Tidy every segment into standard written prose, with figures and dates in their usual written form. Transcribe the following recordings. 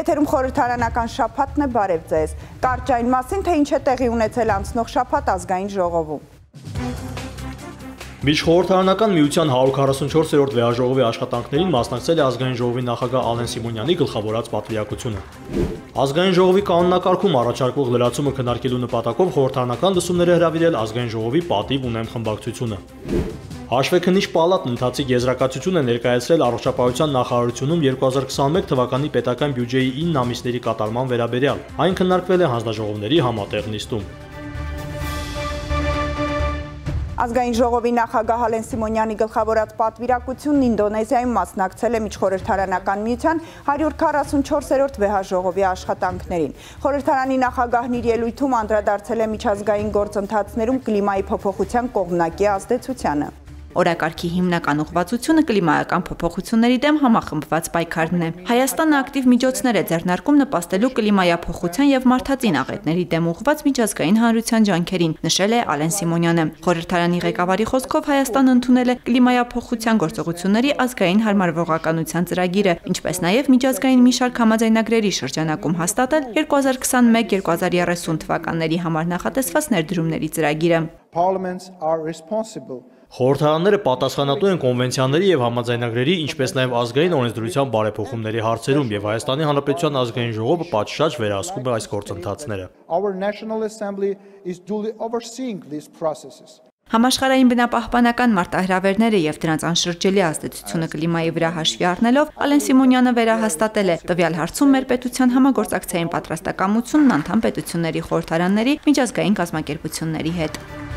Եթերում խորհրդարանական շաբաթն է, բարև ձեզ։ Կարճ այն մասին, թե ինչ է տեղի ունեցել անցնող շաբաթ ազգային ժողովում։ Միջխորհրդարանական միության 144-րդ վեհաժողովի աշխատանքներին մասնակցել է ազգային ժողովի նախագահ Ալեն Սիմոնյանի գլխավորած պատվիրակությունը։ Ազգային ժողովի կանոնակարգում առաջարկվող լրացումը քննարկելու նպատակով խորհրդարանական լսումներ է հրավիրել ազգային ժողովի պատիվ ունեմ խմբակցությունը։ Հաշվեկնիչ պալատն ընթացիկ եզրակացություն է ներկայացրել առողջապահության նախարարությունում 2021 թվականի պետական բյուջեի 9 ամիսների կատարման վերաբերյալ։ Այն քննարկվել է հանձնաժողովների համատեղ նիստում։ Ազգային ժողովի նախագահ Ալեն Սիմոնյանի գլխավորած պատվիրակությունն Ինդոնեզիայում մասնակցել է միջխորհրդարանական միության 144-րդ վեհաժողովի աշխատանքներին։ Խորհրդարանի նախագահն իր ելույթում անդրադարձել է միջազգային գործընթացներում կլիմայի փոփոխության կողմնակի ազդեցությանը։ Օրակարգի հիմնական ուղղվածությունը կլիմայական փոփոխությունների դեմ համախմբված պայքարն է։ Հայաստանը ակտիվ միջոցներ է ձեռնարկում նպաստելու կլիմայափոխության եւ մարդածին աղետների դեմ ուղղված միջազգային հանրության ջանքերին, նշել է Ալեն Սիմոնյանը։ Խորհրդարանի ղեկավարի խոսքով Հայաստանը ընդունել է կլիմայափոխության գործողությունների ազգային հարմարվողականության ծրագիրը, ինչպես նաեւ միջազգային մի շարք համաձայնագրերի շրջանակում հաստատել 2021-2030 թվականների համար նախատեսված ներդրումների ծրագիրը։ Խորհրդարանները պատասխանատու են կոնվենցիաների եւ համաձայնագրերի, ինչպես նաեւ ազգային օրենսդրության բարեփոխումների հարցերում եւ Հայաստանի Հանրապետության ազգային ժողովը պատշաճ վերահսկում է այս գործընթացները։ Համաշխարհային բնապահպանական մարտահրավերները եւ դրանց անշրջելի ազդեցությունը կլիմայի վրա հաշվի առնելով Ալեն Սիմոնյանը վերահաստատել է տվյալ հարցում մեր պետության համագործակցային պատրաստակամությունն անդամ պետությունների խորհրդարանների միջազգային կազմակերպությունների հետ։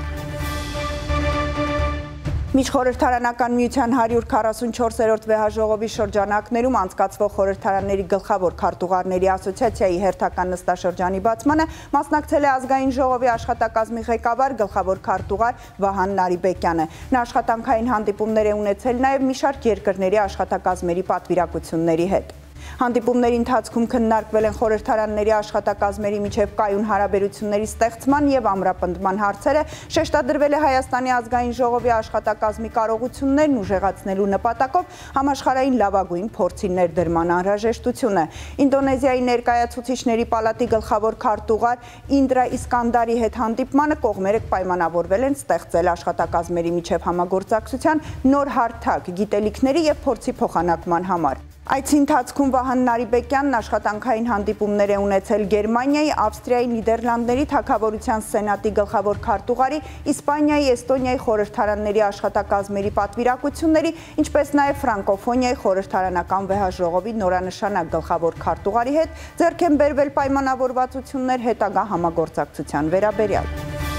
Միջխորհրդարանական միության 144-րդ վեհաժողովի շրջանակներում անցկացվող խորհրդարանների գլխավոր քարտուղարների ասոցիացիայի հերթական նստաշրջանի բացմանը մասնակցել է ազգային ժողովի աշխատակազմի ղեկավար գլխավոր քարտուղար Վահան Նարիբեկյանը։ Նա աշխատանքային հանդիպումներ է ունեցել նաև մի շարք երկրների աշխատակազմերի պատվիրակությունների հետ։ Հանդիպումների ընթացքում քննարկվել են խորհրդարանների աշխատակազմերի միջև կայուն հարաբերությունների ստեղծման եւ ամրապնդման հարցերը, շեշտադրվել է Հայաստանի ազգային ժողովի աշխատակազմի կարողություններն ուժեղացնելու նպատակով համաշխարհային լավագույն փորձի ներդրման անհրաժեշտությունը։ Ինդոնեզիայի ներկայացուցիչների պալատի գլխավոր քարտուղար Ինդրա Իսկանդարի հետ հանդիպմանը կողմերը պայմանավորվել են ստեղծել աշխատակազմերի միջև համագործակցության նոր հարթակ գիտելիքների եւ փորձի փոխանակման համար։ Այցի ընթացքում Վահան Նարիբեկյանն աշխատանքային հանդիպումներ է ունեցել Գերմանիայի, Ավստրիայի, Նիդերլանդների թագավորության սենատի գլխավոր քարտուղարի, Իսպանիայի, Էստոնիայի խորհրդարանների աշխատակազմերի պատվիրակությունների, ինչպես նաև Ֆրանկոֆոնիայի խորհրդարանական վեհաժողովի նորանշանակ գլխավոր քարտուղարի հետ ձեռք են բերվել պայմանավորվածություններ հետագա համագործակցության վերաբերյալ։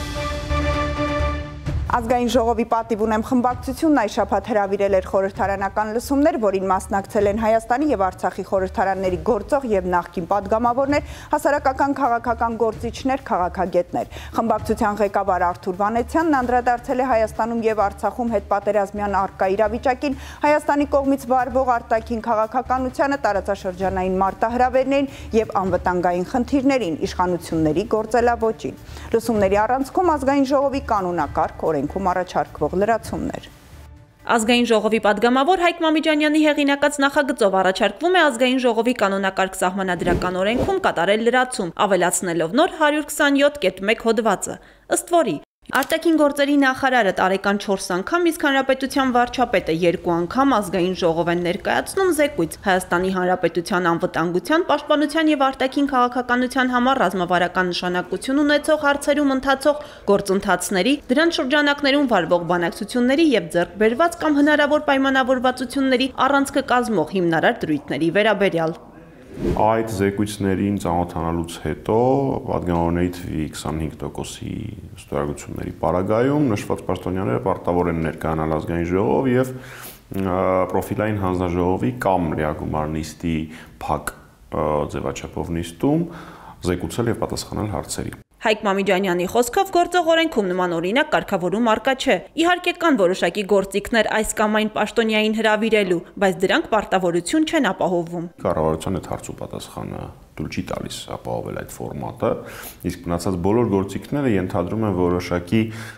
Ազգային ժողովի պատիվ ունեմ խմբակցությունն այս շաբաթ հրավիրել էր խորհրդարանական լսումներ, որին մասնակցել են Հայաստանի եւ Արցախի խորհրդարանների գործող եւ նախկին падգամավորներ, հասարակական քաղաքական գործիչներ, քաղաքագետներ։ Խմբակցության ղեկավար Արթուր Վանեցյանն անդրադարձել է Հայաստանում եւ Արցախում հետպատերազմյան առկա իրավիճակին, Հայաստանի կողմից վարվող արտաքին քաղաքականությանը, տարածաշրջանային մարտահրավերներին եւ անվտանգային խնդիրներին, իշխանությունների գործելավոճին։ Լսումների առանցքում ազգային ժողովի կանոնակարգ օրենքում առաջարկվող լրացումներ։ Ազգային ժողովի падգամավոր Հայկ Մամիջանյանի հեղինակած նախագծով առաջարկվում է ազգային ժողովի կանոնակարգ սահմանադրական օրենքում կատարել լրացում, ավելացնելով նոր 127.1 հոդվածը, ըստ որի արտաքին գործերի նախարարը տարեկան 4 անգամ, իսկ հանրապետության վարչապետը 2 անգամ ազգային ժողով են ներկայացնում զեկույց Հայաստանի Հանրապետության անվտանգության, պաշտպանության եւ արտաքին քաղաքականության համար ռազմավարական նշանակություն ունեցող հարցերում ընթացող գործընթացների, դրանց շրջանակներում վարվող բանակցությունների եւ ձեռք բերված կամ հնարավոր պայմանավորվածությունների առանցքը կազմող հիմնարար դրույթների վերաբերյալ։ Այդ զեկույցներին ծանոթանալուց հետո падգամավորների թվի 25%-ի ստորագրությունների պարագայում նշված պաշտոնյաները պարտավոր են ներկայանալ ազգային ժողով եւ պրոֆիլային հանձնաժողովի կամ լիագումար նիստի փակ ձևաչափով նիստում զեկուցել եւ պատասխանել հարցերի։ Հայկ Մամիջանյանի խոսքով գործող օրենքում նման օրինակ կարգավորում առկա չէ։ Իհարկե կան որոշակի գործիքներ այս կամ այն պաշտոնյային հրավիրելու, բայց դրանք պարտավորություն չեն ապահովում։ Կառավարության այդ հարցու պատասխանը թույլ չի տալիս ապահովել այդ ֆորմատը, իսկ մնացած բոլոր գործիքները ենթադրում են որոշակի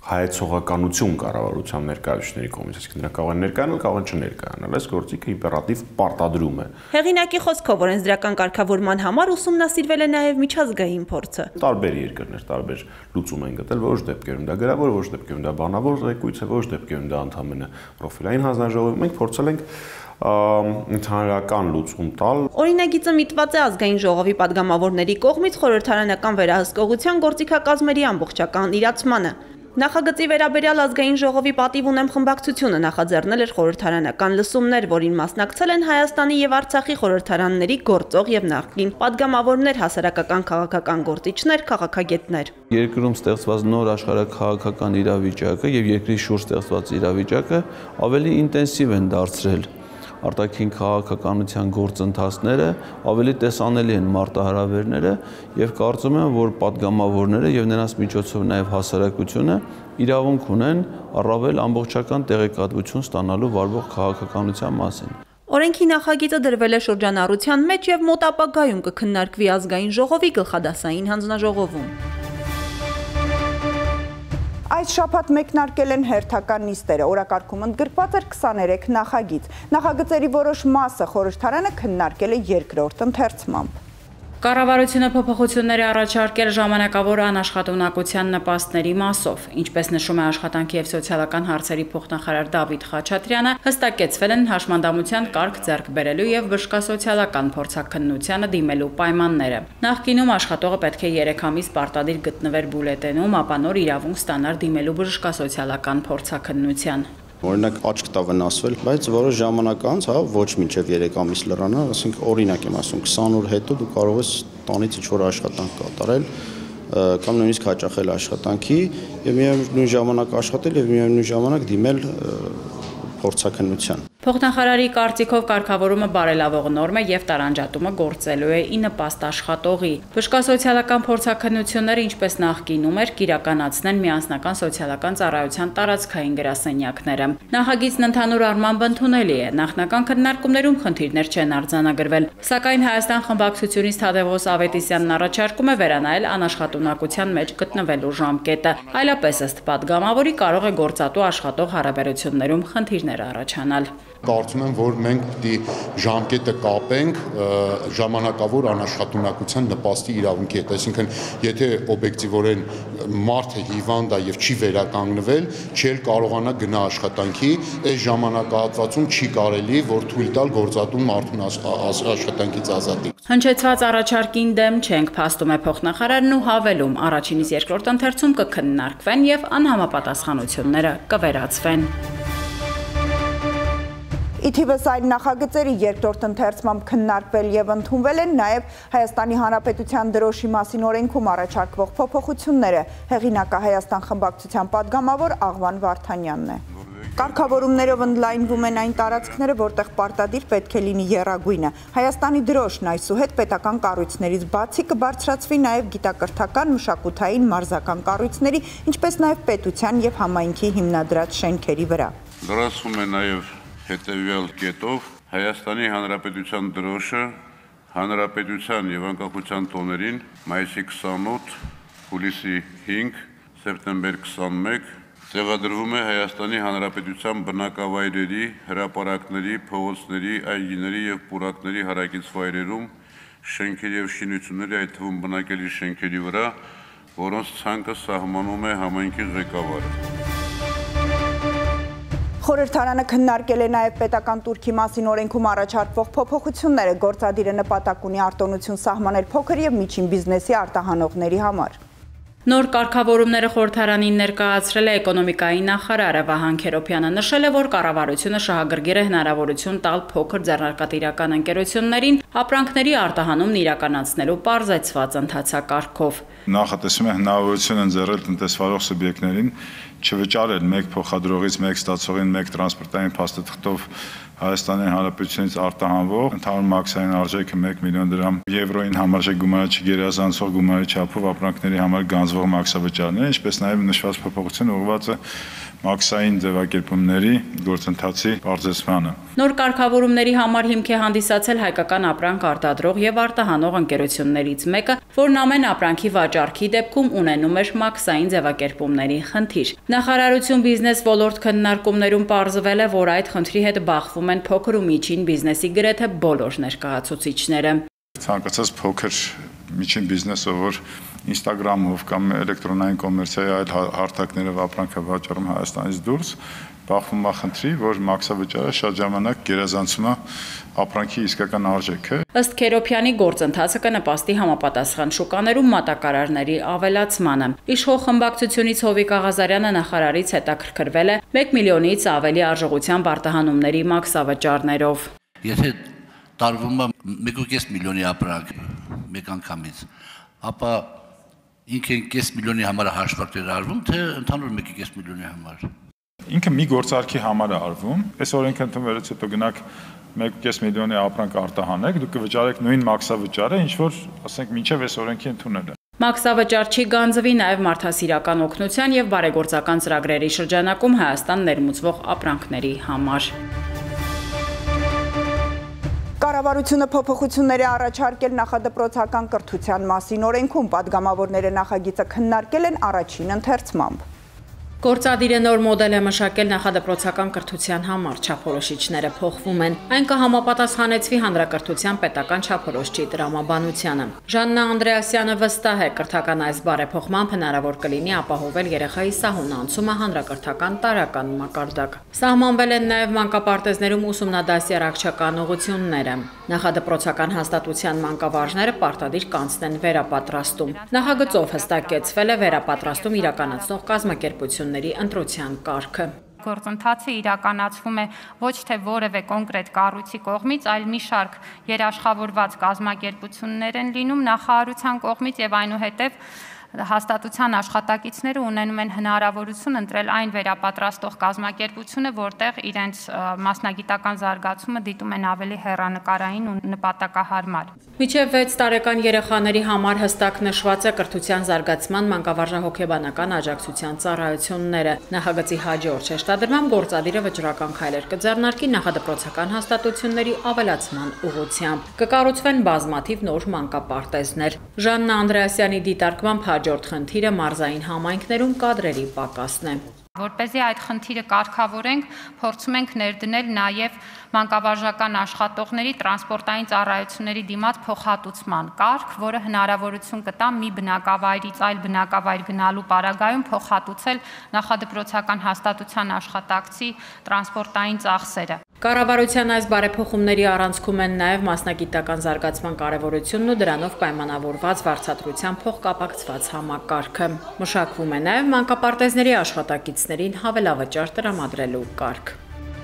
հայեցողականություն կառավարության ներկայացուցիչների կողմից, այսինքն նրանք կարող են ներկայանալ, կարող են չներկայանալ, այս գործիքը իմպերատիվ պարտադրում է։ Հեղինակի խոսքով օրենսդրական կարգավորման համար ուսումնասիրվել է նաև միջազգային փորձը։ Տարբեր երկրներ տարբեր լուծում են գտել, որոշ դեպքերում դա գրավոր, որոշ դեպքերում դա բանավոր զեկույց է, որոշ դեպքերում դա ընդհանրապես պրոֆիլային հանձնաժողով։ Մենք փորձել ենք ընդհանրական լուծում տալ։ Օրինագիծը միտված է ազգային ժողովի падգամավորների կողմից խորհրդարանական վերահսկողության գործիքակազմերի ամբողջական իրացմանը։ Նախագծի վերաբերյալ ազգային ժողովի պատիվ ունեմ խմբակցությունը նախաձեռնել էր խորհրդարանական լսումներ, որին մասնակցել են Հայաստանի եւ Արցախի խորհրդարանների գործող եւ նախկին падգամավորներ, հասարակական քաղաքական գործիչներ, քաղաքագետներ։ Երկրում ստեղծված նոր աշխարհաքաղաքական իրավիճակը եւ երկրի շուրջ ստեղծված իրավիճակը ավելի ինտենսիվ են դարձրել արտաքին քաղաքականության գործընթացները, ավելի տեսանելի են մարտահրավերները եւ կարծում եմ, որ падգամավորները եւ նրանց միջոցով նաեւ հասարակությունը իրավունք ունեն առավել ամբողջական տեղեկատվություն ստանալու վարվող քաղաքականության մասին։ Օրենքի նախագիծը դրվել է շրջանառության մեջ եւ մոտ ապագայում կքննարկվի ազգային ժողովի գլխադասային հանձնաժողովում։ Այս շաբաթ մեկնարկել են հերթական նիստերը, օրակարգում ընդգրկված էր 23 նախագիծ։ Նախագծերի որոշ մասը խորհրդարանը քննարկել է երկրորդ ընթերցմամբ։ Կառավարությունը փոփոխություններ է առաջարկել ժամանակավոր անաշխատունակության նպաստների մասով, ինչպես նշում է աշխատանքի եւ սոցիալական հարցերի փոխնախարար Դավիթ Խաչատրյանը, հստակեցվել են հաշմանդամության կարգ ձեռք բերելու եւ բժշկասոցիալական փորձաքննությանը դիմելու պայմանները։ Նախկինում աշխատողը պետք է 3 ամիս պարտադիր գտնվեր բուլետենում, ապա նոր իրավունք ստանար դիմելու բժշկասոցիալական փորձաքննության։ Օրինակ աչք տա վնասվել, բայց որոշ ժամանակ անց, ոչ մինչև 3 ամիս լրանալ, ասենք օրինակ եմ ասում, 20 օր հետո դու կարող ես տանից ինչ-որ աշխատանք կատարել կամ նույնիսկ հաճախել աշխատանքի եւ միևնույն ժամանակ աշխատել եւ միևնույն ժամանակ դիմել փորձաքննության։ Փոխնախարարի կարծիքով կարգավորումը բարելավող նորմ է եւ տարանջատումը գործելու է ի նպաստ աշխատողի։ Բժշկասոցիալական փորձաքննությունները, ինչպես նախկինում էր, կիրականացնեն միասնական սոցիալական ծառայության տարածքային գրասենյակները։ Նախագիծն ընդհանուր առմամբ ընդունելի է, նախնական քննարկումներում խնդիրներ չեն արձանագրվել, սակայն Հայաստան խմբակցությունից Թադևոս Ավետիսյանն առաջարկում է վերանայել անաշխատունակության մեջ գտնվելու ժամկետը, այլապես ըստ падգամավորի կարող է գործատու աշխատող հարաբերություններում խնդիրներ առաջանալ։ Կարծում եմ, որ մենք պետք է ժամկետը կապենք ժամանակավոր անաշխատունակության նպաստի իրավունքի հետ, այսինքն եթե օբյեկտիվորեն մարդը հիվանդ է եւ չի վերականգնվել, չի կարողանա գնա աշխատանքի, այս ժամանակահատվածում չի կարելի որ թույլ տալ գործատուն մարդուն աշխատանքից ազատի։ Հնչեցված առաջարկին դեմ չենք, փաստում է փոխնախարարն ու հավելում, առաջինից երկրորդ ընթերցում կքննարկվեն եւ անհամապատասխանությունները կվերացվեն։ Իթիվս այլ նախագծերի երկրորդ ընթերցմամբ քննարկվել եւ ընդունվել են նաեւ Հայաստանի Հանրապետության դրոշի մասին օրենքում առաջարկվող փոփոխությունները, հեղինակը Հայաստան խմբակցության падգամավոր Աղվան Վարդանյանն է։ Կարգավորումներով ընդլայնվում են այն տարածքները, որտեղ պարտադիր պետք է լինի եռագույնը։ Հայաստանի դրոշն այսուհետ պետական կառույցներից բացի կբարձրացվի նաեւ գիտակրթական, մշակութային, մարզական կառույցների, ինչպես նաեւ պետության եւ համայնքի հիմնադրած շենքերի վրա։ Դրացվում է նաեւ հետևյալ կետով Հայաստանի Հանրապետության դրոշը Հանրապետության եւ անկախության տոներին մայիսի 28, հուլիսի 5, սեպտեմբեր 21 տեղադրվում է Հայաստանի Հանրապետության բնակավայրերի, հրապարակների, փողոցների, այգիների եւ պուրակների հարակից վայրերում շենքերի եւ շինությունների, այդ թվում բնակելի շենքերի վրա, որոնց ցանկը սահմանում է համայնքի ղեկավարը։ Խորհրդարանը քննարկել է նաև պետական տուրքի մասին օրենքում առաջարկվող փոփոխությունները, գործադիրը նպատակ ունի արտոնություն սահմանել փոքր եւ միջին բիզնեսի արտահանողների համար։ Նոր կարգավորումները խորհրդարանին ներկայացրել է էկոնոմիկայի նախարարը Վահան Քերոփյանը, նշել է, որ կառավարությունը շահագրգիռ է հնարավորություն տալ փոքր ձեռնարկատիրական ընկերություններին ապրանքների արտահանումն իրականացնելու պարզեցված ընթացակարգով։ Նախատեսում է հնարավորություն ընձեռել տնտեսվարող սուբյեկտներին չվճարել մեկ փոխադրողից մեկ ստացողին մեկ տրանսպորտային փաստաթղթով Հայաստանի Հանրապետությունից արտահանվող ընդհանուր մաքսային արժեքը 1 միլիոն դրամ եվրոին համարժեք գումարը չգերազանցող գումարի չափով ապրանքների համար գանձվող մաքսավճարներ, ինչպես նաև նշված փոփոխությունը ուղղված է մաքսային ձևակերպումների գործընթացի պարզեցմանը։ Նոր կարգավորումների համար հիմք է հանդիսացել հայկական ապրանք արտադրող եւ արտահանող ընկերություններից մեկը, որն ամեն ապրանքի վաճառքի դեպքում ունենում էր մաքսային ձևակերպումների խնդիր։ Նախարարություն բիզնես ոլորտ քննարկումներում պարզվել է, որ այդ խնդրի հետ բախվում են փոքր ու միջին բիզնեսի գրեթե բոլոր ներկայացուցիչները։ Ցանկացած փոքր միջին բիզնեսը, որ Instagram-ով կամ էլեկտրոնային կոմերցիայի այլ հարթակներով ապրանք է վաճառում Հայաստանից դուրս, բախվում է խնդրի, որ մաքսավճարը շատ ժամանակ գերազանցում է ապրանքի իսկական արժեքը։ Ըստ Քերոփյանի գործընթացը կնպաստի համապատասխան շուկաներում մատակարարների ավելացմանը։ Իշխող խմբակցությունից Հովիկ Աղազարյանը նախարարից հետաքրքրվել է 1 միլիոնից ավելի արժողությամբ արտահանումների մաքսավճարներով։ Եթե տարվում է 1.5 միլիոնի ապրանք մեկ անգամից, ապա ինքը 5 միլիոնի համար հաշվարկներ արվում, թե ընդհանուր 1.5 միլիոնի համար։ Ինքը մի գործարքի համար է արվում, այս օրենքը ընդունվելուց հետո գնաք 1.5 միլիոնի ապրանք արտահանեք, դուք կվճարեք նույն մաքսավճարը, ինչ որ, ասենք, մինչև այս օրենքի ընդունելը։ Մաքսավճար չի գանձվի նաև մարդասիրական օգնության եւ բարեգործական ծրագրերի շրջանակում Հայաստան ներմուծվող ապրանքների համար։ Կառավարությունը փոփոխություններ է առաջարկել նախադպրոցական կրթության մասին օրենքում, падգամավորները նախագիծը քննարկել են առաջին ընթերցմամբ։ Գործադիրը նոր մոդել է մշակել նախադպրոցական կրթության համար, չափորոշիչները փոխվում են։ Այն կհամապատասխանեցվի հանրակրթության պետական չափորոշչի տրամաբանությանը։ Ժաննա Անդրեասյանը վստահ է, կրթական այս բարեփոխմամբ հնարավոր կլինի ապահովել երեխայի սահուն անցումը հանրակրթական տարրական մակարդակ։ Սահմանվել են նաև մանկապարտեզներում ուսումնադասյարակչական ուղղությունները։ Նախադպրոցական հաստատության մանկավարժները պարտադիր կանցնեն վերապատրաստում։ Նախագծով հստակեցվել է վերապատրաստում իրականացնող կազմակերպությունների ընտրության կարգը։ Գործընթացը իրականացվում է ոչ թե որևէ կոնկրետ կառույցի կողմից, այլ մի շարք երաշխավորված կազմակերպություններ են լինում նախարարության կողմից եւ այնուհետեւ հաստատության աշխատակիցները ունենում են հնարավորություն ընտրել այն վերապատրաստող կազմակերպությունը, որտեղ իրենց մասնագիտական զարգացումը դիտում են ավելի հեռանկարային ու նպատակահարմար։ Մինչև 6 տարեկան երեխաների համար հստակ նշված է կրթության զարգացման մանկավարժահոգեբանական աջակցության ծառայությունները։ Նախագծի հաջորդ շեշտադրմամբ գործադիրը վճռական քայլեր կձեռնարկի նախադպրոցական հաստատությունների ավելացման ուղղությամբ։ Կկառուցվեն բազմաթիվ նոր մանկապարտեզներ։ Ժաննա Անդրեասյանի դիտարկմամբ հաջորդ խնդիրը մարզային համայնքներում կադրերի պակասն է։ Որպեսզի այդ խնդիրը կարգավորենք, փորձում ենք ներդնել նաև մանկավարժական աշխատողների տրանսպորտային ծառայությունների դիմաց փոխհատուցման կարգ, որը հնարավորություն կտա մի բնակավայրից այլ բնակավայր գնալու պարագայում փոխհատուցել նախադպրոցական հաստատության աշխատակցի տրանսպորտային ծախսերը։ Կառավարության այս բարեփոխումների առանցքում են նաև մասնագիտական զարգացման կարևորությունն ու դրանով պայմանավորված վարձատրության փոխկապակցված համակարգը։ Մշակվում է նաև մանկապարտեզների աշխատակիցներին հավելավճար տրամադրելու կարգ։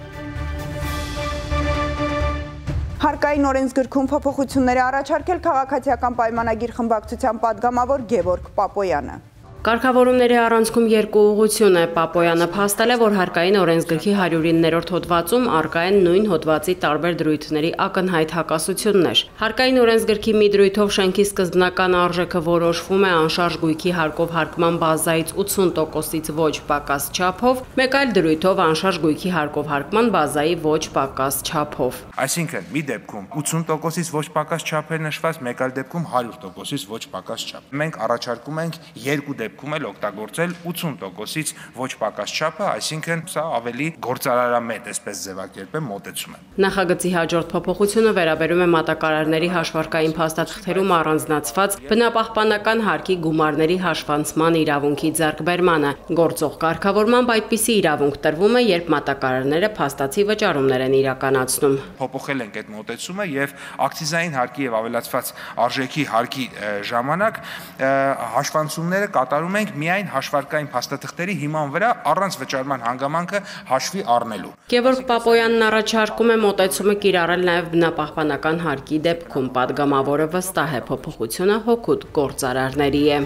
Հարկային օրենսգրքում փոփոխություններ է առաջարկել քաղաքացիական պայմանագիր խմբակցության падգամավոր Գևորգ Պապոյանը։ Կարգավորումների առանցքում երկու ուղղություն է։ Պապոյանը փաստել է, որ հարկային օրենսգրքի 109-րդ հոդվածում առկա են նույն հոդվածի տարբեր դրույթների ակնհայտ հակասություններ։ Հարկային օրենսգրքի մի դրույթով շենքի սկզբնական արժեքը որոշվում է անշարժ գույքի հարկով հարկման բազայից 80%-ից ոչ պակաս չափով, մեկ այլ դրույթով անշարժ գույքի հարկով հարկման բազայի ոչ պակաս չափով։ Այսինքն, մի դեպքում 80%-ից ոչ պակաս չափ է նշված, մեկ այլ դեպքում 100%-ից ոչ պակաս չափ։ Մենք առաջարկում ենք երկու դեպքում էլ օգտագործել 80%-ից ոչ պակաս չափը, այսինքն սա ավելի գործարարամետ, այսպես ձևակերպեմ, մոտեցում է։ Նախագծի հաջորդ փոփոխությունը վերաբերում է մատակարարների հաշվարկային փաստաթղթերում առանձնացված բնապահպանական հարկի գումարների հաշվանցման իրավունքի ձեռքբերմանը։ Գործող կարգավորմամբ այդպիսի իրավունք տրվում է, երբ մատակարարները փաստացի վճարումներ են իրականացնում։ Փոփոխել ենք այդ մոտեցումը եւ ակցիզային հարկի եւ ավելացված արժեքի հարկի ժամանակ հաշվանցումները կատարում ենք միայն հաշվարկային փաստաթղթերի հիման վրա առանց վճարման հանգամանքը հաշվի առնելու։ Գևորգ Պապոյանն առաջարկում է մոտեցումը կիրառել նաև բնապահպանական հարկի դեպքում, падգամավորը վստահ է փոփոխությունը հօգուտ գործարարների է։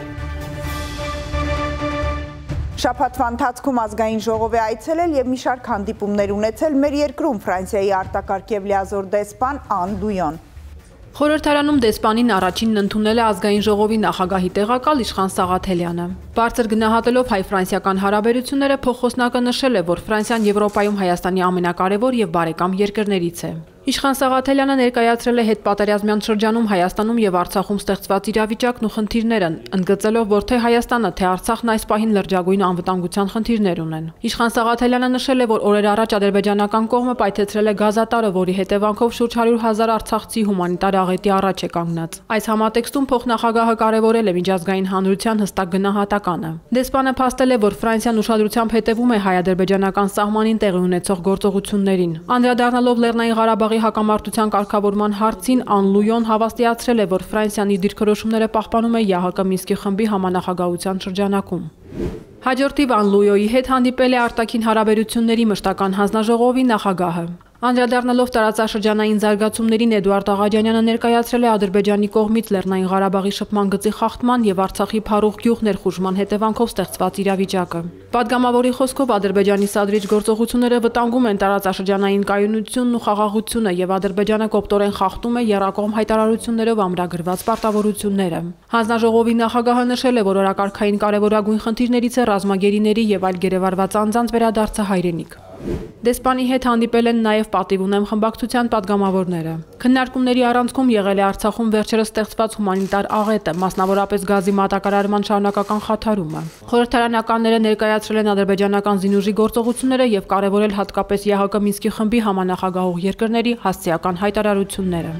Շաբաթվա ընթացքում ազգային ժողով է այցելել եւ մի շարք հանդիպումներ ունեցել մեր երկրում Ֆրանսիայի արտակարգ եւ լիազոր դեսպան Ան Դույոն։ Խորհրդարանում դեսպանին առաջինն ընդունել է ազգային ժողովի նախագահի տեղակալ Իշխան Սաղաթելյանը։ Բարձր գնահատելով հայ-ֆրանսիական հարաբերությունները, փոխոսնակը նշել է, որ Ֆրանսիան Եվրոպայում Հայաստանի ամենակարևոր եւ բարեկամ երկրներից է։ Իշխան Սաղաթելյանը ներկայացրել է հետպատերազմյան շրջանում Հայաստանում եւ Արցախում ստեղծված իրավիճակն ու խնդիրները, ընդգծելով, որ թե Հայաստանը, թե Արցախն այս պահին լրջագույն անվտանգության խնդիրներ ունեն։ Իշխան Սաղաթելյանը նշել է, որ օրեր առաջ ադրբեջանական կողմը պայթեցրել է գազատարը, որի հետևանքով շուրջ 100,000 արցախցի հումանիտար աղետի առաջ է կանգնած։ Այս համատեքստում փոխնախագահը կարևորել է միջազգային հանրության հստակ գնահատականը։ Դեսպանը փաստել է, որ Ֆրանսիան ուշադրությամբ հետևում է հայ-ադրբեջանական սահմանին տեղի ունեցող գործողություններին։ Անդրադառնալով Լեռնային Ղարաբաղի հակամարտության կարգավորման հարցին, Անլույոն հավաստիացրել է, որ Ֆրանսիան իր դիրքորոշումները պահպանում է ԵԱՀԿ Մինսկի խմբի համանախագահության շրջանակում։ Հաջորդիվ Անլույոյի հետ հանդիպել է արտաքին հարաբերությունների մշտական հանձնաժողովի նախագահը։ Անդրադառնալով տարածաշրջանային զարգացումներին Էդուարդ Աղաջանյանը ներկայացրել է Ադրբեջանի կողմից Լեռնային Ղարաբաղի շփման գծի խախտման եւ Արցախի փառուխ գյուղ ներխուժման հետևանքով ստեղծված իրավիճակը։ Պատգամավորի խոսքով Ադրբեջանի սադրիչ գործողությունները վտանգում են տարածաշրջանային կայունությունն ու խաղաղությունը եւ Ադրբեջանը կոպտորեն խախտում է եռակողմ հայտարարություններով ամրագրված պարտավորությունները։ Հանձնաժողովի նախագահը նշել է, որ օրակարգային կարևորագույն խնդիրներից է ռազմագերիների եւ այլ գերեվարված անձանց վերադարձը հայրենիք։ Դեսպանի հետ հանդիպել են նաև պատիվ ունեմ խմբակցության պատգամավորները։ Քննարկումների առանցքում եղել է Արցախում վերջերս ստեղծված հումանիտար աղետը, մասնավորապես գազի մատակարարման շարունակական խաթարումը։ Խորհրդարանականները ներկայացրել են ադրբեջանական զինուժի գործողությունները եւ կարևորել հատկապես ԵԱՀԿ Մինսկի խմբի համանախագահող երկրների հասցեական հայտարարությունները։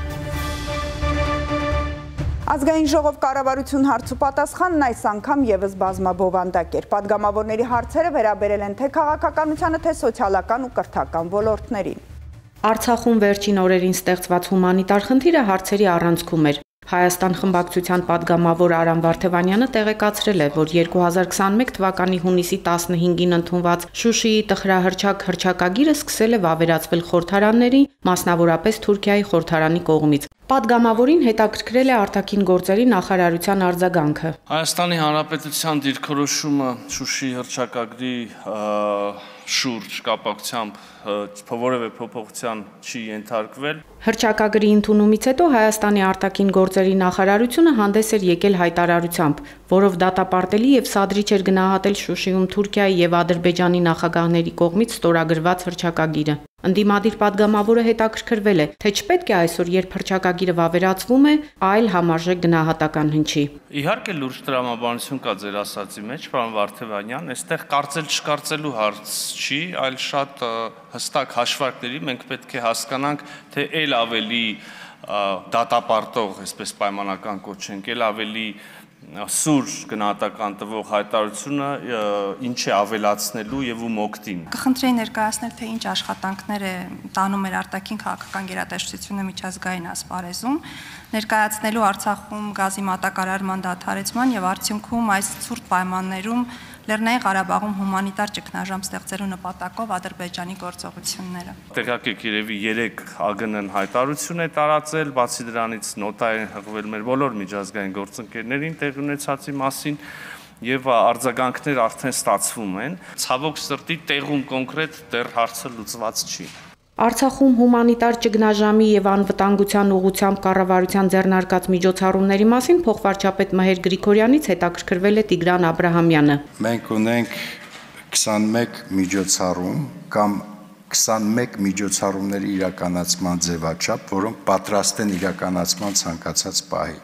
Ազգային ժողով կառավարություն հարցու պատասխանն այս անգամ եւս բազմաբովանդակ էր։ Պատգամավորների հարցերը վերաբերել են թե քաղաքականությանը, թե սոցիալական ու կրթական ոլորտներին։ Արցախում վերջին օրերին ստեղծված հումանիտար խնդիրը հարցերի առանցքում էր։ Հայաստան խմբակցության պատգամավոր Արամ Վարդևանյանը տեղեկացրել է, որ 2021 թվականի հունիսի 15-ին ընդունված Շուշիի տխրահռչակ հռչակագիրը սկսել է վավերացվել խորհրդարանների, մասնավորապես Թուրքիայի խորհրդարանի կողմից։ Պատգամավորին հետաքրքրել է արտաքին գործերի նախարարության արձագանքը։ Հայաստանի Հանրապետության դիրքորոշումը Շուշիի հռչակագրի շուրջ կապակցությամբ որևէ փոփոխության չի ենթարկվել։ Հռչակագրի ընդունումից հետո Հայաստանի արտաքին գործերի նախարարությունը հանդես էր եկել հայտարարությամբ, որով դատապարտելի եւ սադրիչ էր գնահատել Շուշիում Թուրքիայի եւ Ադրբեջանի նախագահների կողմից ստորագրված հռչակագիրը։ Ընդդիմադիր պատգամավորը հետաքրքրվել է, թե չպետք է այսօր, երբ հռչակագիրը վավերացվում է, այլ համարժեք գնահատական հնչի։ Իհարկե լուրջ տրամաբանություն կա ձեր ասածի մեջ, պարոն Վարդևանյան, այստեղ կարծել չկարծելու հարց չի, այլ շատ հստակ հաշվարկների մենք պետք է հասկանանք, թե ել ավելի դատապարտող, այսպես պայմանական կոչենք, ել ավելի սուր գնահատական տվող հայտարարությունը ինչ է ավելացնելու եւ ում օգտին։ Կխնդրեի ներկայացնել, թե ինչ աշխատանքներ է տանում էր արտաքին քաղաքական գերատեսչությունը միջազգային ասպարեզում, ներկայացնելու Արցախում գազի մատակարարման դադարեցման եւ արդյունքում այս ցուրտ պայմաններում Լեռնային Ղարաբաղում հումանիտար ճգնաժամ ստեղծելու նպատակով Ադրբեջանի գործողությունները։ Տեղյակ եք երևի 3 ԱԳՆ հայտարարություն է տարածել, բացի դրանից նոտա են հղվել մեր բոլոր միջազգային գործընկերներին տեղի ունեցածի մասին եւ արձագանքներ արդեն ստացվում են։ Ցավոք սրտի տեղում կոնկրետ դեռ հարցը լուծված չի։ Արցախում հումանիտար ճգնաժամի եւ անվտանգության ուղղությամբ կառավարության ձեռնարկած միջոցառումների մասին փոխվարչապետ Մհեր Գրիգորյանից հետաքրքրվել է Տիգրան Աբրահամյանը։ Մենք ունենք 21 միջոցառում կամ 21 միջոցառումների իրականացման ձևաչափ, որոնք պատրաստ են իրականացման ցանկացած պահի։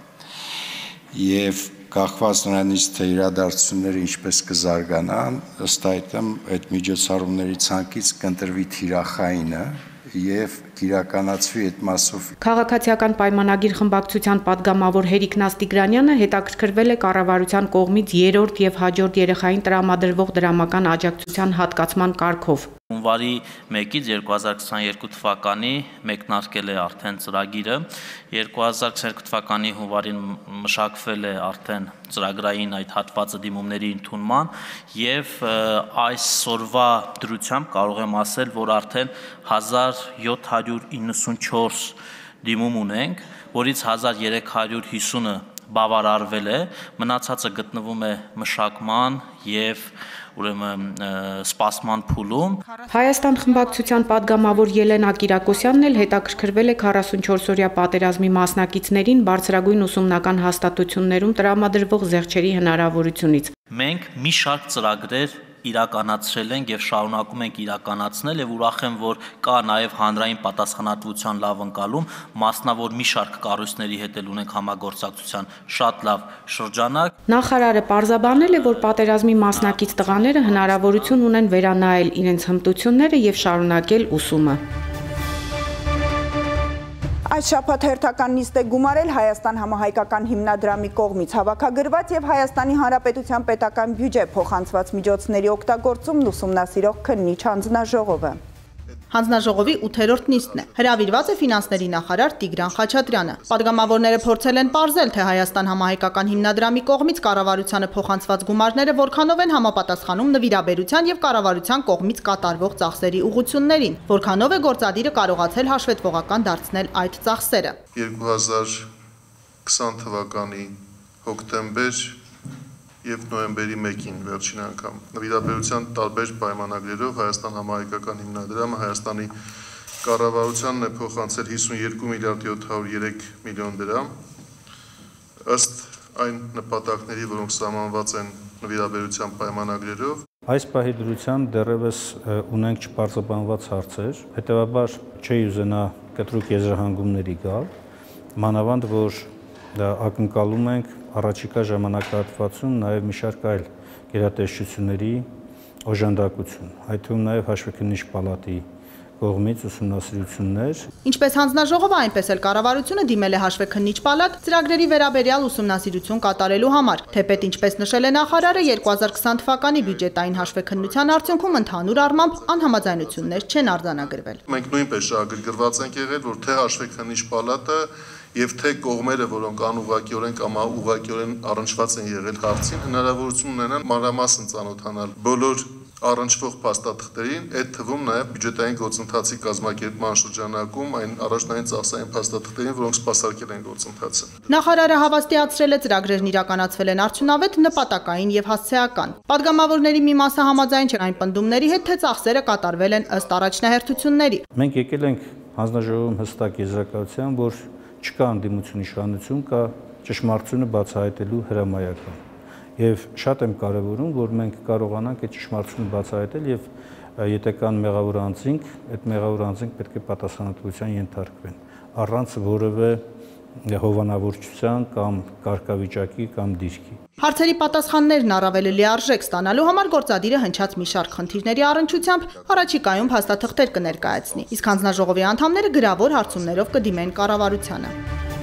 Եվ կախված նրանից, թե իրադարձությունները ինչպես կզարգանան, ըստ այդմ այդ միջոցառումների ցանկից կընտրվի թիրախայինը եւ իրականացվի այդ մասով։ Քաղաքացիական պայմանագիր խմբակցության պատգամավոր Հերիկ Նաստիգրանյանը հետաքրքրվել է կառավարության կողմից 3-րդ եւ հաջորդ երեխային տրամադրվող դրամական աջակցության հատկացման կարգով։ Հունվարի 1-ից 2022 թվականի մեկնարկել է արդեն ծրագիրը, 2022 թվականի հունվարին մշակվել է արդեն ծրագրային այդ հատվածը դիմումների ընդունման եւ այսօրվա դրությամբ կարող եմ ասել, որ արդեն 1794 դիմում ունենք, որից 1350-ը բավարարվել է, մնացածը գտնվում է մշակման եւ ուրեմն սպասման փուլում։ Հայաստան խմբակցության պատգամավոր Ելենա Կիրակոսյանն էլ հետաքրքրվել է 44-օրյա պատերազմի մասնակիցներին բարձրագույն ուսումնական հաստատություններում տրամադրվող զեղչերի հնարավորությունից։ Մենք մի շարք ծրագրեր իրականացրել ենք եւ շարունակում ենք իրականացնել եւ ուրախ եմ, որ կա նաեւ հանրային պատասխանատվության լավ ընկալում, մասնավոր մի շարք կառույցների հետ էլ ունենք համագործակցության շատ լավ շրջանակ։ Նախարարը պարզաբանել է, որ պատերազմի մասնակից տղաները հնարավորություն ունեն վերանայել իրենց հմտությունները եւ շարունակել ուսումը։ Այս շաբաթ հերթական նիստ է գումարել Հայաստան համահայկական հիմնադրամի կողմից հավաքագրված եւ Հայաստանի Հանրապետության պետական բյուջե փոխանցված միջոցների օգտագործումն ուսումնասիրող քննիչ հանձնաժողովը։ Հանձնաժողովի 8-րդ նիստն է։ Հրավիրված է ֆինանսների նախարար Տիգրան Խաչատրյանը։ Պատգամավորները փորձել են պարզել, թե Հայաստան համահայկական հիմնադրամի կողմից կառավարությանը փոխանցված գումարները որքանով են համապատասխանում նվիրաբերության եւ կառավարության կողմից կատարվող ծախսերի ուղղություններին, որքանով է գործադիրը կարողացել հաշվետվողական դարձնել այդ ծախսերը։ 2020 թվականի հոկտեմբեր եւ նոյեմբերի 1-ին վերջին անգամ նվիրաբերության տարբեր պայմանագրերով Հայաստան համահայկական հիմնադրամը Հայաստանի կառավարությանն է փոխանցել 52 միլիարդ 703 միլիոն դրամ ըստ այն նպատակների, որոնք սահմանված են նվիրաբերության պայմանագրերով։ Այս պահի դրությամբ դեռևս ունենք չպարզաբանված հարցեր, հետեւաբար չի ուզենա կտրուկ եզրահանգումների գալ, մանավանդ որ դա ակնկալում ենք առաջիկա ժամանակահատվածում նաև մի շարք այլ գերատեսչությունների օժանդակություն, այդ թվում նաև հաշվեկնիչ պալատի կողմից ուսումնասիրություններ։ Ինչպես հանձնաժողովը, այնպես էլ կառավարությունը դիմել է հաշվեկնիչ պալատ ծրագրերի վերաբերյալ ուսումնասիրություն կատարելու համար, թեպետ ինչպես նշել է նախարարը, 2020 թվականի բյուջետային հաշվեկնության արդյունքում ընդհանուր առմամբ անհամաձայնություններ չեն արձանագրվել։ Մենք նույնպես շահագրգռված ենք եղել, որ թե հաշվեկնիչ պալատը եւ թե կողմերը, որոնք անուղղակիորեն կամ ուղղակիորեն առնչված են եղել հարցին, հնարավորություն ունենան մանրամասն ծանոթանալ բոլոր առնչվող փաստաթղթերին, այդ թվում նաև բյուջետային գործընթացի կազմակերպման շրջանակում այն առաջնային ծախսային փաստաթղթերին, որոնք սպասարկել են գործընթացը։ Նախարարը հավաստիացրել է ծրագրերն իրականացվել են արդյունավետ, նպատակային եւ հասցեական։ Պատգամավորների մի մասը համաձայն չեն այն պնդումների հետ, թե ծախսերը կատարվել են ըստ առաջնահերթությունների։ Մենք եկել ենք հանձնաժողովում հստակ եզրակացության, որ չկա անդիմություն իշխանություն, կա ճշմարտությունը բացահայտելու հրամայական։ Եվ շատ եմ կարևորում, որ մենք կարողանանք այդ ճշմարտությունը բացահայտել եւ եթե կան մեղավոր անձինք, այդ մեղավոր անձինք պետք է պատասխանատվության ենթարկվեն, առանց որևէ հովանավորչության կամ կարգավիճակի կամ դիրքի։ Հարցերի պատասխաններն առավել լիարժեք ստանալու համար գործադիրը հնչած մի շարք խնդիրների առնչությամբ առաջիկայում փաստաթղթեր կներկայացնի, իսկ հանձնաժողովի անդամները գրավոր հարցումներով կդիմեն կառավարությանը։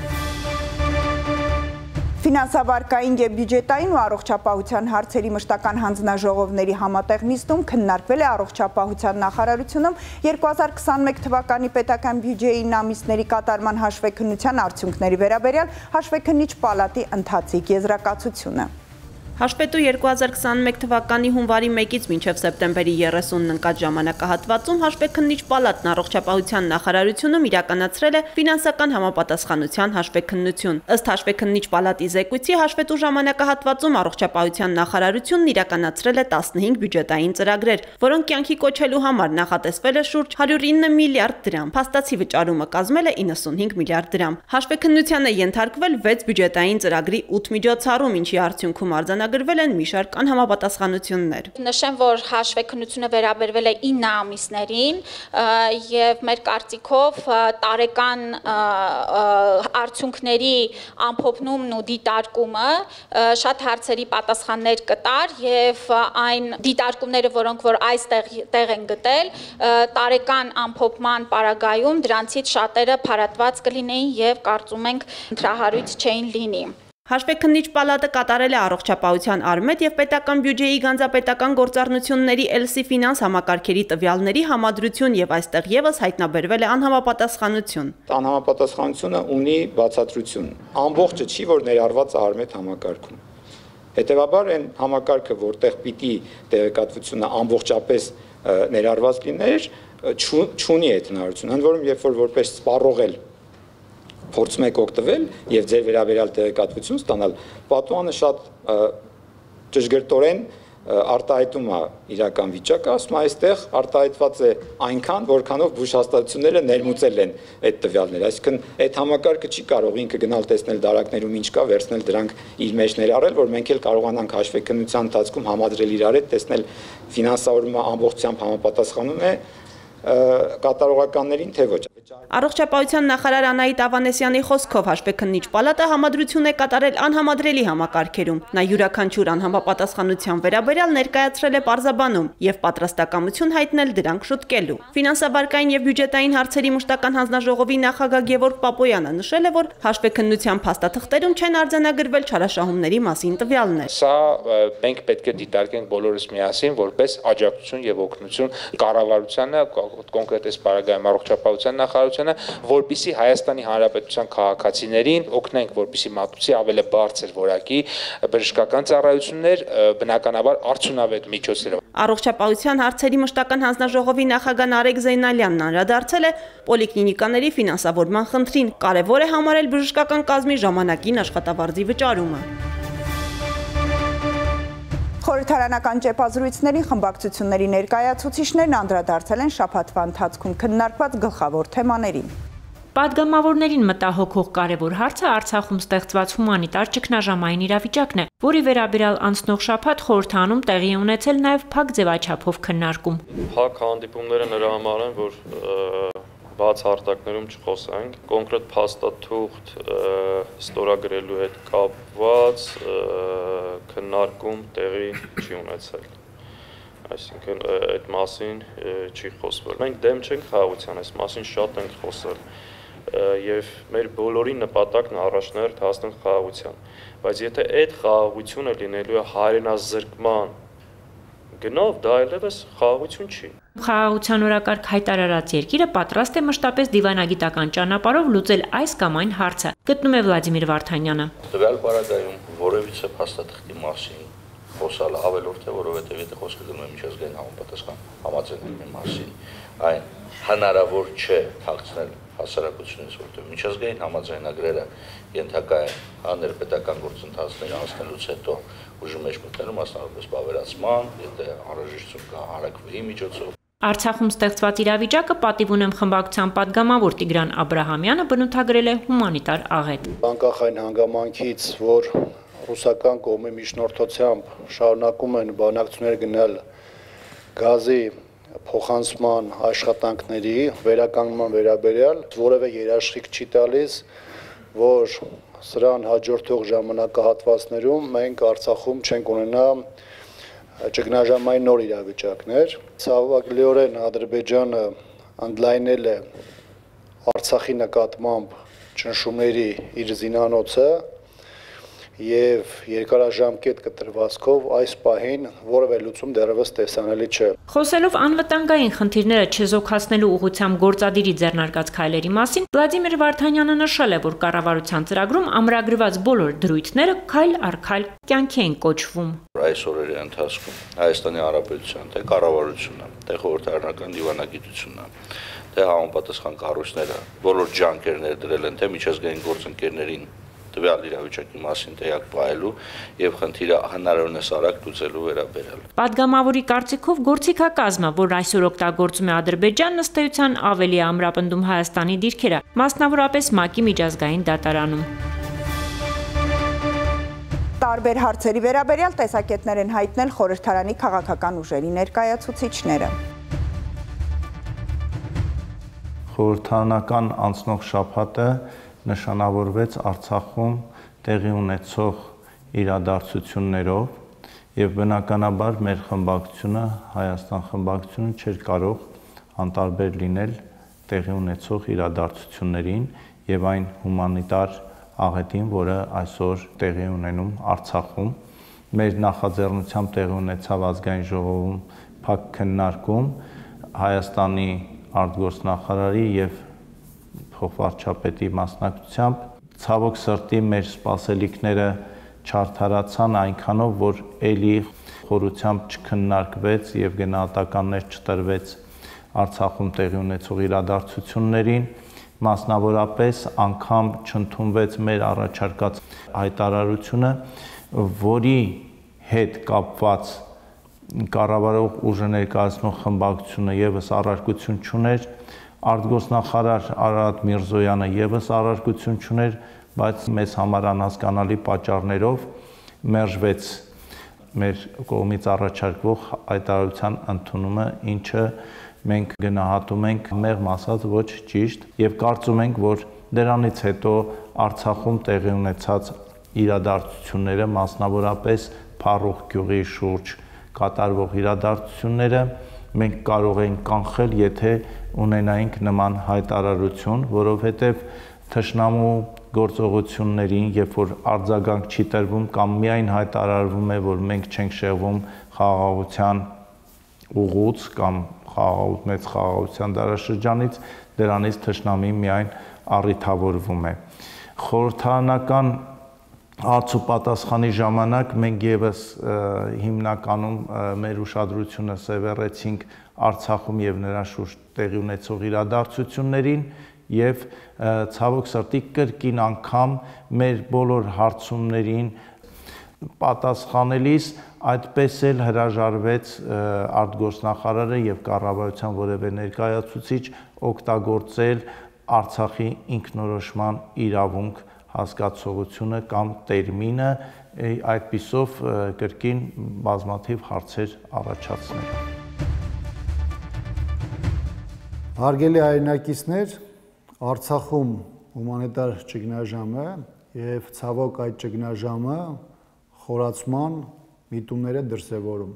Ֆինանսավարկային եւ բյուջետային ու առողջապահության հարցերի մշտական հանձնաժողովների համատեղ նիստում քննարկվել է առողջապահության նախարարությունում 2021 թվականի պետական բյուջեի ամիսների կատարման հաշվեկնության արդյունքների վերաբերյալ հաշվեկնիչ պալատի ընթացիկ եզրակացությունը։ Հաշվետու 2021 թվականի հունվարի 1-ից մինչև սեպտեմբերի 30-ն ընկած ժամանակահատվածում հաշվեկնիչ պալատն առողջապահության նախարարությունում իրականացրել է ֆինանսական համապատասխանության հաշվեկնություն։ Ըստ հաշվեկնիչ պալատի զեկույցի հաշվետու ժամանակահատվածում առողջապահության նախարարությունն իրականացրել է 15 բյուջետային ծրագրեր, որոնք կյանքի կոչելու համար նախատեսվել է շուրջ 109 միլիարդ դրամ։ Փաստացի վճարումը կազմել է 95 միլիարդ դրամ։ Հաշվեկնության է ենթարկվել 6 բյուջետային ծրագրի 8 միջոցառում, ինչի արդյունքում արձանագրվել են մի շարք անհամապատասխանություններ։ Նշեմ, որ հաշվեկնությունը վերաբերվել է 9 ամիսներին եւ մեր կարծիքով տարեկան արդյունքների ամփոփումն ու դիտարկումը շատ հարցերի պատասխաններ կտար եւ այն դիտարկումները, որոնք որ այստեղ տեղ են գտել, տարեկան ամփոփման պարագայում դրանցից շատերը փարատված կլինեին եւ կարծում ենք ընտրահարույց չէին լինի։ Հաշվեկնիչ պալատը կատարել է առողջապահության արմետ եւ պետական բյուջեի գանձապետական գործառնությունների էլսի ֆինանս համակարգերի տվյալների համադրություն եւ այստեղ եւս հայտնաբերվել է անհամապատասխանություն։ Անհամապատասխանությունը ունի բացատրություն։ Ամբողջը չի, որ ներառված է արմետ համակարգում։ Հետևաբար այն համակարգը, որտեղ պիտի տեղեկատվությունը ամբողջապես ներառված լիներ, չունի այդ հնարավորությունը։ Ընդ որում, երբ որ որպես սպառող էլ փորձում եք օգտվել եւ ձեր վերաբերյալ տեղեկատվություն ստանալ, պատուհանը շատ ճշգրտորեն արտահայտում է իրական վիճակը, ասում է այստեղ արտահայտված է այնքան, որքանով բուժ հաստատությունները ներմուծել են այդ տվյալները, այսինքն այդ համակարգը չի կարող ինքը գնալ տեսնել դարակներում ինչ կա, վերցնել դրանք իր մեջ ներառել, որ մենք էլ կարողանանք հաշվեկնության ընթացքում համադրել իրար հետ, տեսնել ֆինանսավորումը ամբողջությամբ համապատասխանում է կատարողականներին, թե ոչ։ Առողջապահության նախարար Անահիտ Ավանեսյանի խոսքով հաշվեկնիչ պալատը համադրություն է կատարել անհամադրելի համակարգերում։ Նա յուրաքանչյուր անհամապատասխանության վերաբերյալ ներկայացրել է պարզաբանում եւ պատրաստակամություն հայտնել դրանք շուտկելու։ Ֆինանսաբանկային եւ բյուջետային հարցերի մշտական հանձնաժողովի նախագահ Գևորգ Պապոյանը նշել է, որ հաշվեկնության փաստաթղթերում չեն արձանագրվել չարաշահումների մասին տվյալներ։ Սա մենք պետք է դիտարկենք բոլորս միասին որպես աջակցություն եւ օգնություն կառավարությանը, կոնկրետ այս բaragայում առողջապահության նախարարությունը, որպիսի Հայաստանի Հանրապետության քաղաքացիներին օգնենք, որպիսի մատուցի ավելի բարձր որակի բժշկական ծառայություններ, բնականաբար արդյունավետ միջոցներով։ Առողջապահության հարցերի մշտական հանձնաժողովի նախագահ Նարեկ Զեյնալյանն անդրադարձել է պոլիկլինիկաների ֆինանսավորման խնդրին, կարևոր է համարել բժշկական կազմի ժամանակին աշխատավարձի վճարումը։ Խորհրդարանական ճեպազրույցներին խմբակցությունների ներկայացուցիչներն անդրադարձել են շաբաթվա ընթացքում քննարկված գլխավոր թեմաներին։ Պատգամավորներին մտահոգող կարևոր հարցը Արցախում ստեղծված հումանիտար ճգնաժամային իրավիճակն է, որի վերաբերյալ անցնող շաբաթ խորհրդանում տեղի է ունեցել նաև փակ ձևաչափով քննարկում։ Փակ հանդիպումները նրա համար են, որ բաց հարթակներում չխոսենք, կոնկրետ փաստաթուղթ ստորագրելու հետ կապված քննարկում տեղի չի ունեցել։ Այսինքն այդ մասին չի խոսվել։ Մենք դեմ չենք խաղաղության, այս մասին շատ ենք խոսել եւ մեր բոլորի նպատակն է առաջներդ հասնել խաղաղության, բայց եթե այդ խաղաղությունը լինելու է հայրենազրկման գնով, դա այլևս խաղաղություն չի։ Խաղաղության օրակարգ հայտարարած երկիրը պատրաստ է մշտապես դիվանագիտական ճանապարհով լուծել այս կամ այն հարցը, գտնում է Վլադիմիր Վարդանյանը։ Տվյալ բaragայում որևիցե փաստաթղթի մասին խոսալը ավելորդ է, որովհետև եթե խոսքը գնում է միջազգային համապատասխան համաձայնագրի մասին, այն հնարավոր չէ թաքցնել հասարակությունից, որտեղ միջազգային համաձայնագրերը ենթակա է հանրապետական գործընթացների անցնելուց հետո ուժի մեջ մտնելու, մասնավորապես բավարարման, եթե անհրաժեշտություն կա հանրակրվեի միջոցով։ Արցախում ստեղծված իրավիճակը պատիվ ունեմ խմբակցության падգամավոր Տիգրան Աբրահամյանը բնութագրել է հումանիտար աղետ։ Անկախ այն հանգամանքից, որ ռուսական կողմի միջնորդությամբ շարունակում են բանակցություններ գնել գազի փոխանցման աշխատանքների վերականգնման վերաբերյալ, որևէ երաշխիք չի տալիս, որ սրան հաջորդող ժամանակահատվածներում մենք Արցախում չենք ունենա ճգնաժամային նոր իրավիճակներ։ Ցավոքլիորեն Ադրբեջանը ընդլայնել է Արցախի նկատմամբ ճնշումների իր զինանոցը եւ երկարաժամկետ կտրվածքով այս պահին որևէ լուծում դեռևս տեսանելի չէ։ Խոսելով անվտանգային խնդիրները չեզոքացնելու ուղղությամբ գործադիրի ձեռնարկած քայլերի մասին, Վլադիմիր Վարդանյանը նշել է, որ կառավարության ծրագրում ամրագրված բոլոր դրույթները քայլ առ քայլ կյանքի են կոչվում։ Այս օրերի ընթացքում Հայաստանի Հանրապետության թե կառավարությունը, թե խորհրդարանական դիվանագիտությունը, թե համապատասխան կառույցները բոլոր ջանքեր ներդրել են թե միջազգային գործընկերներին տվյալ իրավիճակի մասին տեղյակ պահելու եւ խնդիրը հնարավորինս արագ լուծելու վերաբերյալ։ Պատգամավորի կարծիքով գործիքակազմը, որ այսօր օգտագործում է Ադրբեջանն, ըստ էության ավելի ամրապնդում Հայաստանի դիրքերը, մասնավորապես ՄԱԿ-ի միջազգային դատարանում։ Տարբեր հարցերի վերաբերյալ տեսակետներ են հայտնել խորհրդարանի քաղաքական ուժերի ներկայացուցիչները։ Խորհրդարանական անցնող շաբաթը նշանավորվեց Արցախում տեղի ունեցող իրադարձություններով եւ բնականաբար մեր խմբակցությունը, Հայաստան խմբակցությունը չէր կարող անտարբեր լինել տեղի ունեցող իրադարձություններին եւ այն հումանիտար աղետին, որը այսօր տեղի ունենում Արցախում։ Մեր նախաձեռնությամբ տեղի ունեցավ ազգային ժողովում փակ քննարկում Հայաստանի արտգործնախարարի եւ փոխվարչապետի մասնակցությամբ ցավոք սրտի մեր սպասելիքները չարդարացան այնքանով, որ ելի խորությամբ չքննարկվեց եւ գնահատականներ չտրվեց Արցախում տեղի ունեցող իրադարձություններին, մասնավորապես անգամ չընդունվեց մեր առաջարկած հայտարարությունը, որի հետ կապված կառավարող ուժը ներկայացնող խմբակցությունը եւս առարկություն չուներ, արտգործնախարար Արարատ Միրզոյանը եւս առարկություն չուներ, բայց մեզ համար անհասկանալի պատճառներով մերժվեց մեր կողմից առաջարկվող հայտարարության ընդունումը, ինչը մենք գնահատում ենք մեղմ ասած ոչ ճիշտ եւ կարծում ենք, որ դրանից հետո Արցախում տեղի ունեցած իրադարձությունները, մասնավորապես Փառուխ գյուղի շուրջ կատարվող իրադարձությունները մենք կարող ենք կանխել, եթե ունենայինք նման հայտարարություն, որովհետև թշնամու գործողություններին, երբ որ արձագանք չի տրվում կամ միայն հայտարարվում է, որ մենք չենք շեղվում խաղաղության ուղուց կամ մեծ խաղաղության դարաշրջանից, դրանից թշնամին միայն առիթավորվում է։ Խորհրդարանական հարց ու պատասխանի ժամանակ մենք եւս հիմնականում մեր ուշադրությունը սևեռեցինք Արցախում եւ նրա շուրջ տեղի ունեցող իրադարձություններին եւ ցավոք սրտի կրկին անգամ մեր բոլոր հարցումներին պատասխանելիս այդպես էլ հրաժարվեց արտգործնախարարը եւ կառավարության որևէ ներկայացուցիչ օգտագործել Արցախի ինքնորոշման իրավունք հասկացողությունը կամ տերմինը, այդպիսով կրկին բազմաթիվ հարցեր առաջացնել։ Հարգելի հայրենակիցներ, Արցախում հումանիտար ճգնաժամը եւ ցավոք այդ ճգնաժամը խորացման միտումներ է դրսևորում։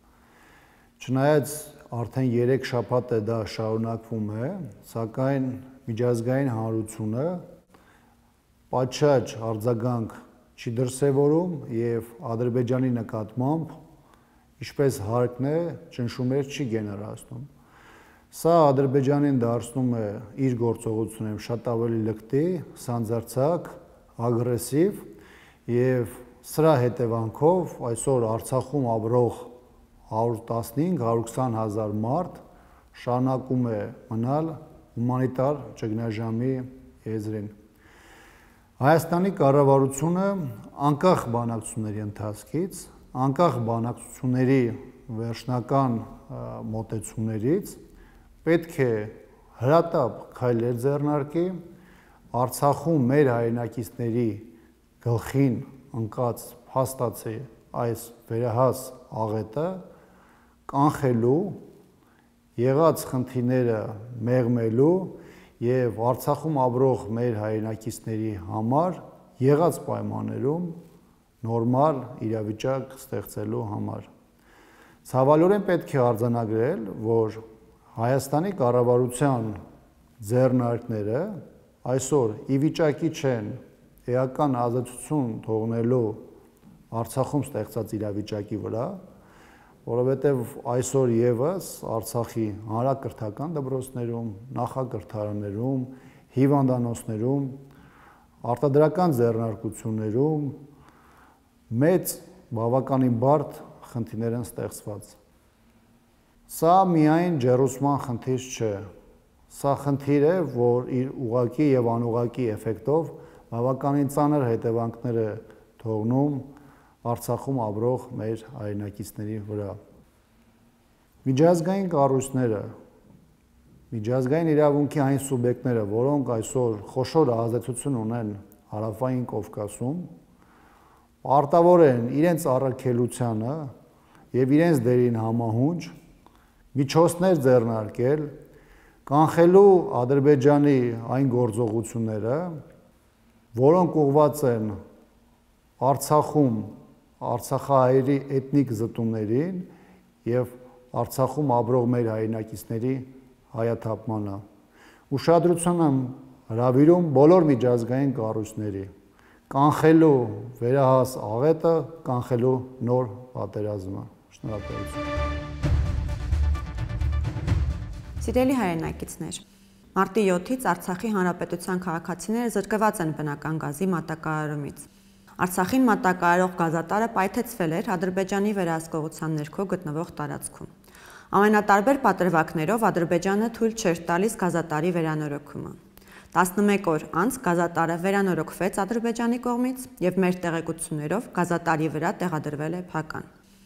Չնայած արդեն 3 շաբաթ է դա շարունակվում է, սակայն միջազգային հանրությունը պատշաճ արձագանք չի դրսևորում եւ Ադրբեջանի նկատմամբ ինչպես հարկն է ճնշումներ չի գեներացնում։ Սա Ադրբեջանին դարձնում է իր գործողություններում շատ ավելի լկտի, սանձարձակ, ագրեսիվ եւ սրա հետևանքով այսօր Արցախում ապրող 115-120 հազար մարդ շարունակում է մնալ հումանիտար ճգնաժամի եզրին։ Հայաստանի կառավարությունը անկախ բանակցությունների ընթացքից, անկախ բանակցությունների վերջնական մոտեցումներից պետք է հրատապ քայլեր ձեռնարկի Արցախում մեր հայրենակիցների գլխին ընկած փաստացի այս վերահաս աղետը կանխելու, եղած խնդիրները մեղմելու եւ Արցախում ապրող մեր հայրենակիցների համար եղած պայմաններում նորմալ իրավիճակ ստեղծելու համար։ Ցավալիորեն պետք է արձանագրել, որ Հայաստանի կառավարության ձեռնարկները այսօր ի վիճակի չեն էական ազատություն թողնելու Արցախում ստեղծած իրավիճակի վրա, որովհետև այսօր եւս Արցախի հանրակրթական դպրոցներում, նախակրթարաններում, հիվանդանոցներում, արտադրական ձեռնարկություններում մեծ բավականին բարդ խնդիրներ են ստեղծված։ Սա միայն ջեռուցման խնդիր չէ։ Սա խնդիր է, որ իր ուղղակի եւ անուղղակի էֆեկտով բավականին ծանր հետևանքներ է թողնում Արցախում ապրող մեր հայրենակիցների վրա։ Միջազգային կառույցները, միջազգային իրավունքի այն սուբյեկտները, որոնք այսօր խոշոր ազդեցություն ունեն Հարավային Կովկասում, պարտավոր են իրենց առաքելությանը եւ իրենց դերին համահունչ միջոցներ ձեռնարկել կանխելու Ադրբեջանի այն գործողությունները, որոնք ուղղված են Արցախում Արցախահայերի էթնիկ զտումներին եւ Արցախում ապրող մեր հայրենակիցների հայաթափմանը։ Ուշադրություն եմ հրավիրում բոլոր միջազգային կառույցների կանխելու վերահաս աղետը, կանխելու նոր պատերազմը։ Շնորհակալություն։ Սիրելի հայրենակիցներ, մարտի 7-ից Արցախի հանրապետության քաղաքացիները զրկված են բնական գազի մատակարարումից։ Արցախին մատակարարող գազատարը պայթեցվել էր Ադրբեջանի վերահսկողության ներքո գտնվող տարածքում։ Ամենատարբեր պատրվակներով Ադրբեջանը թույլ չէր տալիս գազատարի վերանորոգումը։ 11 օր անց գազատարը վերանորոգվեց Ադրբեջանի կողմից եւ մեր տեղեկություններով գազատարի վրա տեղադրվել է փական։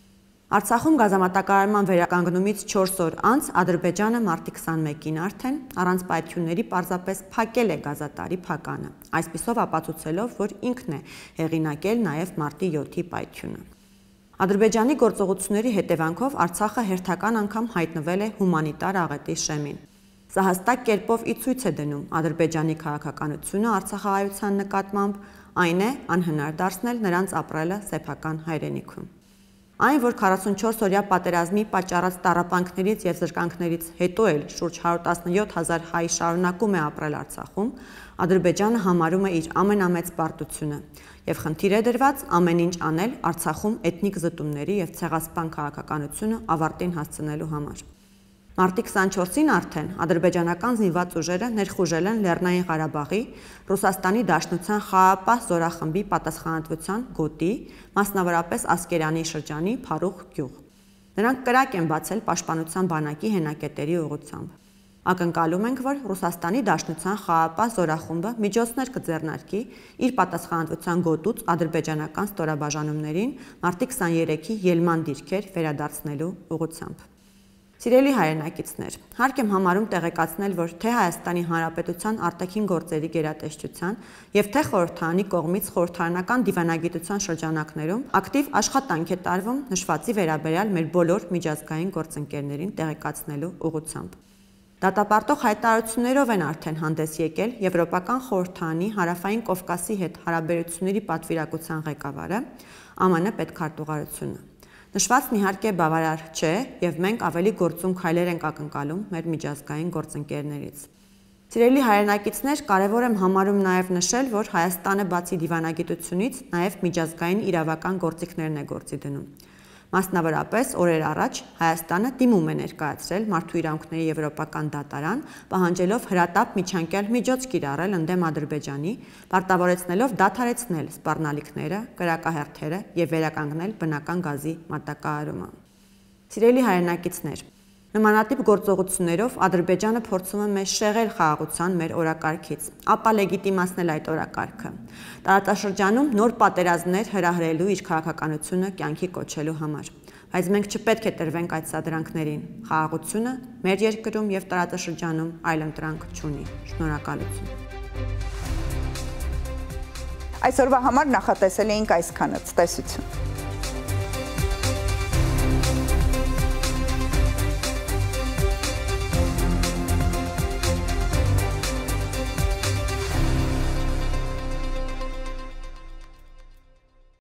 Արցախում գազամատակարարման վերականգնումից 4 օր անց Ադրբեջանը մարտի 21-ին արդեն առանց պայթյունների պարզապես փակել է գազատարի փականը, այսպիսով ապացուցելով, որ ինքն է հեղինակել նաև մարտի 7-ի պայթյունը։ Ադրբեջանի գործողությունների հետևանքով Արցախը հերթական անգամ հայտնվել է հումանիտար աղետի շեմին։ Սա հստակ կերպով ի ցույց է դնում Ադրբեջանի քաղաքականությունը արցախահայության նկատմամբ, այն է անհնար դարձնել նրանց ապրելը սեփական հայրենիքում։ Այն, որ 44-օրյա պատերազմի պատճառած տառապանքներից եւ զրկանքներից հետո էլ շուրջ 117,000 հայ շարունակում է ապրել Արցախում, Ադրբեջանը համարում է իր ամենամեծ պարտությունը եւ խնդիր է դրված ամեն ինչ անել Արցախում էթնիկ զտումների եւ ցեղասպան քաղաքականությունը ավարտին հասցնելու համար։ Մարտի 24-ին արդեն ադրբեջանական զինված ուժերը ներխուժել են Լեռնային Ղարաբաղի Ռուսաստանի Դաշնության խաղաղապահ զորախմբի պատասխանատվության գոտի, մասնավորապես Ասկերանի շրջանի Փարուխ գյուղ։ Նրանք կրակ են բացել պաշտպանության բանակի հենակետերի ուղղությամբ։ Ակնկալում ենք, որ Ռուսաստանի Դաշնության խաղաղապահ զորախումբը միջոցներ կձեռնարկի իր պատասխանատվության գոտուց ադրբեջանական ստորաբաժանումներին մարտի 23-ի ելման դիրքեր վերադարձնելու ուղղությամբ։ Սիրելի հայրենակիցներ, հարկ եմ համարում տեղեկացնել, որ թե Հայաստանի Հանրապետության արտաքին գործերի գերատեսչության եւ թե խորհրդարանի կողմից խորհրդարանական դիվանագիտության շրջանակներում ակտիվ աշխատանք է տարվում նշվածի վերաբերյալ մեր բոլոր միջազգային գործընկերներին տեղեկացնելու ուղղությամբ։ Դատապարտող հայտարարություններով են արդեն հանդես եկել Եվրոպական խորհրդարանի Հարավային Կովկասի հետ հարաբերությունների պատվիրակության ղեկավարը, ԱՄՆ պետքարտուղարությունը։ Նշվածն իհարկե բավարար չէ եւ մենք ավելի գործուն քայլեր ենք ակնկալում մեր միջազգային գործընկերներից։ Սիրելի հայրենակիցներ, կարևոր եմ համարում նաեւ նշել, որ Հայաստանը բացի դիվանագիտությունից նաեւ միջազգային իրավական գործիքներն է գործի դնում։ Մասնավորապես օրեր առաջ Հայաստանը դիմում է ներկայացրել Մարդու իրավունքների եվրոպական դատարան, պահանջելով հրատապ միջանկյալ միջոց կիրառել ընդդեմ Ադրբեջանի, պարտավորեցնելով դադարեցնել սպառնալիքները, կրակահերթերը եւ վերականգնել բնական գազի մատակարարումը։ Սիրելի հայրենակիցներ, նմանատիպ գործողություններով Ադրբեջանը փորձում է մեզ շեղել խաղաղության մեր օրակարգից, ապա լեգիտիմացնել այդ օրակարգը։ Տարածաշրջանում նոր պատերազմներ հրահրելու իր քաղաքականությունը կյանքի կոչելու համար։ Բայց մենք չպետք է տրվենք այդ սադրանքներին։ Խաղաղությունը մեր երկրում եւ տարածաշրջանում այլընտրանք չունի։ Շնորհակալություն։ Այսօրվա համար նախատեսել էինք այսքանը։ Ցտեսություն։